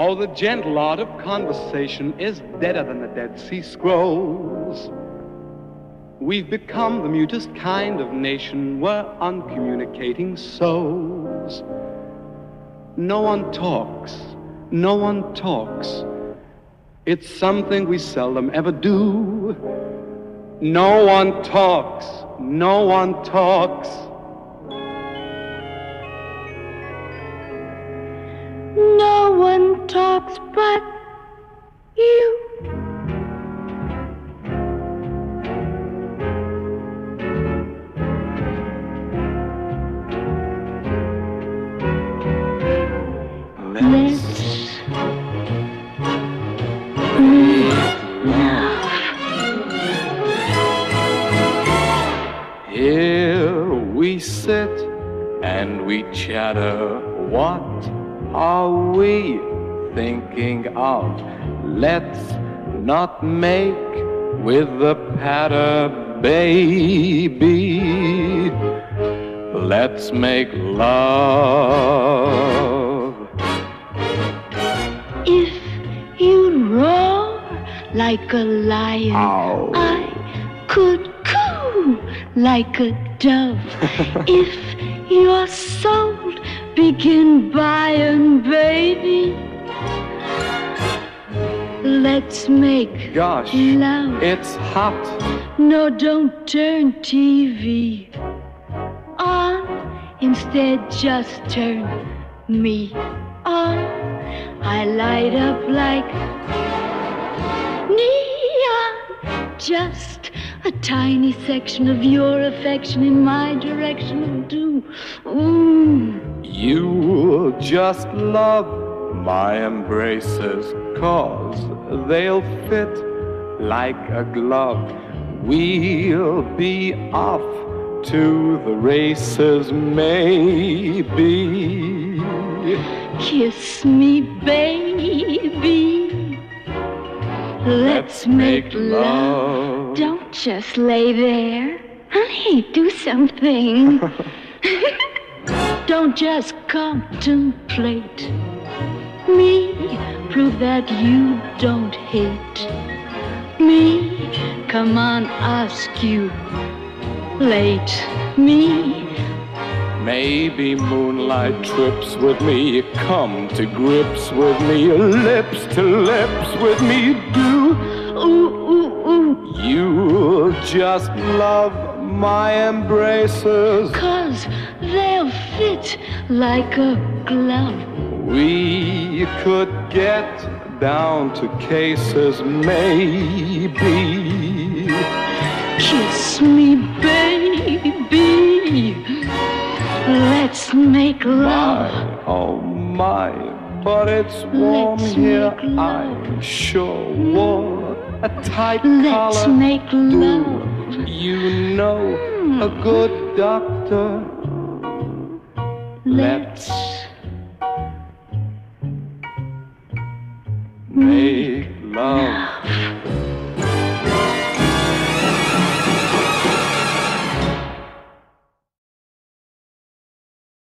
Oh, the gentle art of conversation is deader than the Dead Sea Scrolls. We've become the mutest kind of nation. We're uncommunicating souls. No one talks. No one talks. It's something we seldom ever do. No one talks. No one talks. No one talks but you. Let's Here we sit and we chatter. What are we thinking of? Let's not make with the patter, baby. Let's make love. If you roar like a lion, Ow. I could coo like a dove. If your soul begin buying, baby, let's make Gosh, love. it's hot. No, don't turn TV on. Instead, just turn me on. I light up like neon. Just a tiny section of your affection in my direction will do. Ooh. You just love my embraces, 'cause they'll fit like a glove. We'll be off to the races, maybe. Kiss me, baby. Let's make love. Don't just lay there. Honey, do something. Don't just contemplate me. Prove that you don't hate me. Come on, ask you late me. Maybe moonlight trips with me. Come to grips with me. Lips to lips with me. Do Ooh, ooh, ooh. you just love my embraces? 'Cause they'll fit like a glove. We could get down to cases, maybe. Kiss me, baby. Let's make My, love. oh my, but it's warm Let's here. make love. I sure wore a tight Let's collar. make love. Do you know a good doctor? Let's Make love.